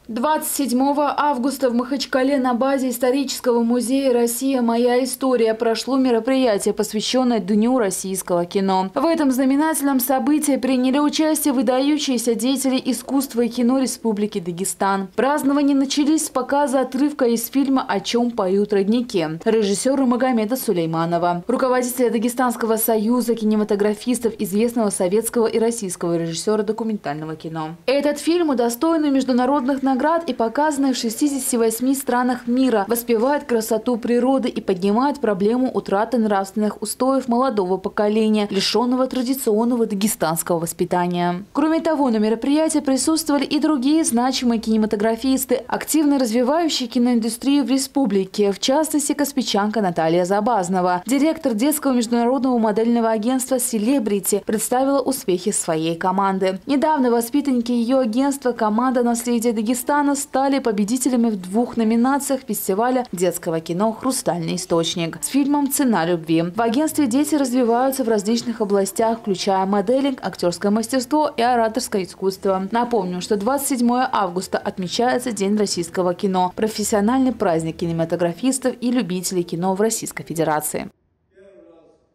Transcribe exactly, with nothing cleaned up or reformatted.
двадцать седьмого августа в Махачкале на базе исторического музея «Россия. Моя история» прошло мероприятие, посвященное Дню российского кино. В этом знаменательном событии приняли участие выдающиеся деятели искусства и кино Республики Дагестан. Празднования начались с показа отрывка из фильма «О чем поют родники» режиссера Магомеда Сулейманова, руководителя Дагестанского союза кинематографистов, известного советского и российского режиссера документального кино. Этот фильм, удостоенный международных наград, наград и показанный в шестидесяти восьми странах мира, воспевает красоту природы и поднимает проблему утраты нравственных устоев молодого поколения, лишенного традиционного дагестанского воспитания. Кроме того, на мероприятии присутствовали и другие значимые кинематографисты, активно развивающие киноиндустрию в республике, в частности, каспичанка Наталья Забазнова. Директор детского международного модельного агентства «Селебрити» представила успехи своей команды. Недавно воспитанники ее агентства «Команда наследия Дагестана» стали победителями в двух номинациях фестиваля детского кино «Хрустальный источник» с фильмом «Цена любви». В агентстве дети развиваются в различных областях, включая моделинг, актерское мастерство и ораторское искусство. Напомню, что двадцать седьмого августа отмечается День российского кино – профессиональный праздник кинематографистов и любителей кино в Российской Федерации.